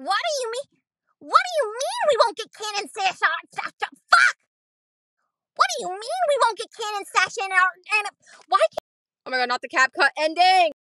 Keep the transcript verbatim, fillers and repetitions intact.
What do you mean? What do you mean we won't get canon sash on? Fuck! What do you mean we won't get canon sash in our... And why can't... Oh my god, not the Capcut ending!